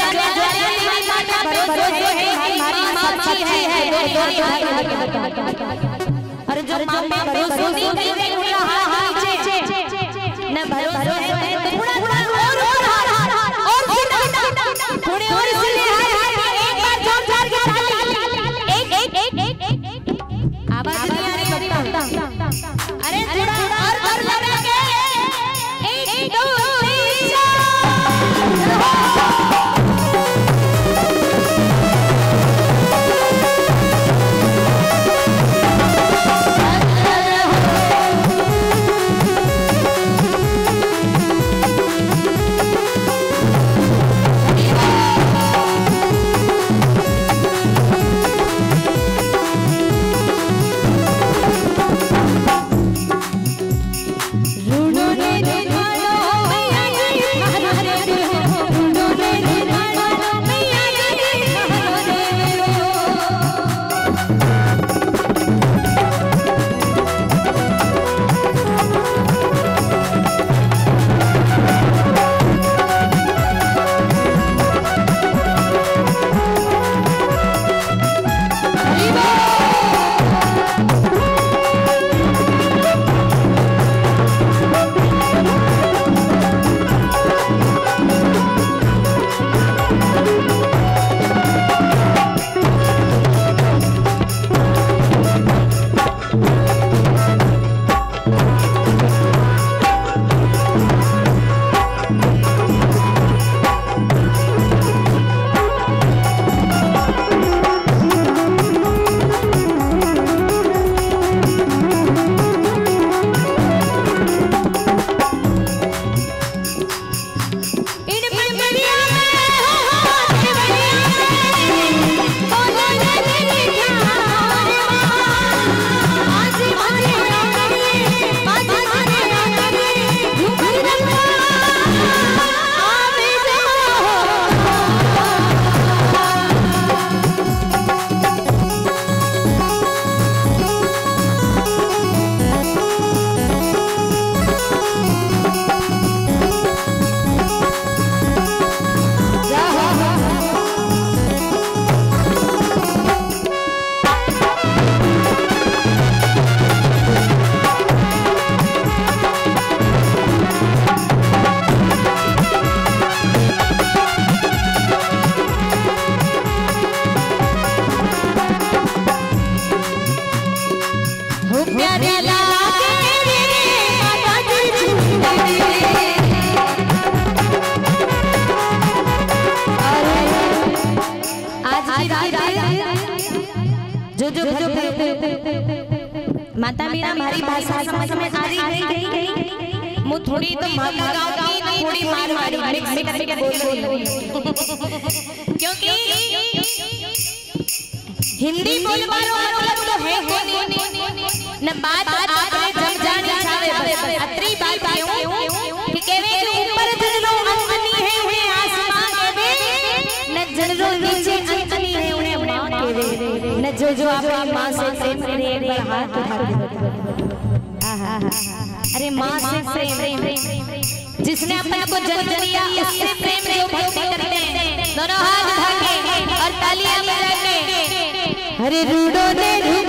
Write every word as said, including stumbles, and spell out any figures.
ज्वाला ज्वाला मेरी माता भरोसे है हमारी माँ सच्ची है और जो माँ पे भरोसे नहीं करते उनका हाथ नीचे न भरोसे है थोड़ा थोड़ा और और और थोड़े और इसलिए एक बार जोर जोर के ताली एक एक एक एक आवाज नहीं आ रही बता अरे थोड़ा और और लगा के एक दो तीन चार जो जो जो माता मेरा हमारी भाषा समझ में आ रही गई मु थोड़ी तो माता गाँव की थोड़ी मार मारी मिक्स करके बोल रही क्योंकि हिंदी बोलने वालों मतलब तो है कोई न बात आपने जब जानी चाहे अत्री बात क्यों कि कहवे के ऊपर जनरो अंतनी है उन्हें आसमान के न जनरो नीचे अंतनी है उन्हें मां के न जो जो अपनी मां से प्रेम करे एक बार हाथ उठा के आहा अरे मां से प्रेम जिसने अपन को जन्म दिया उससे प्रेम जो भक्ति करते हैं दोनों हाथ उठा के और तालियां बजा के हरे रूडो ने